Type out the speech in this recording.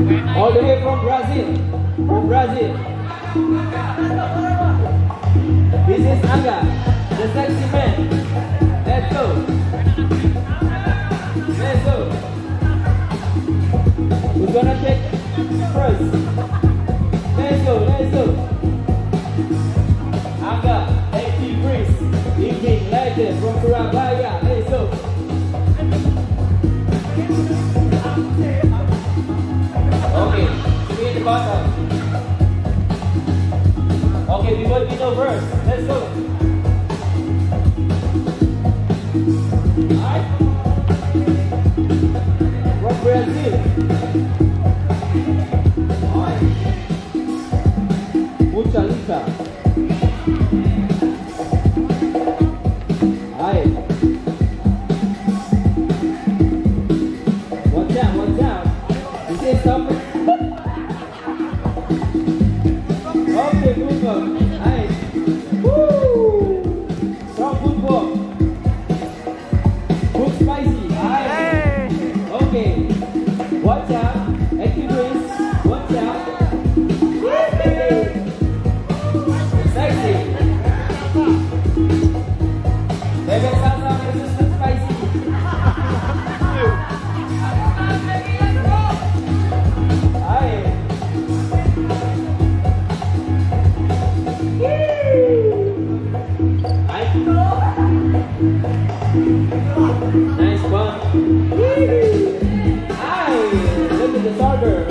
All the way from Brazil. From Brazil. This is Angga, the sexy man. Let's go. Let's go. We're gonna take first. Let's go, let's go. Angga, 80 Breeze, King Legend from Surabaya. Let's go. Okay, we in the bottom. Okay, we want to know first. Let's go. Alright. From Brazil. Alright. Mucha lisa. Alright. Watch out, watch out. This is something. Okay, good one. Nice. Woo! Strong footwork. Good spicy. Nice. Okay. Watch out. Active wrist. Watch out. Sexy. Baby salsa resistant spicy. Nice one. Hi, look at the starter.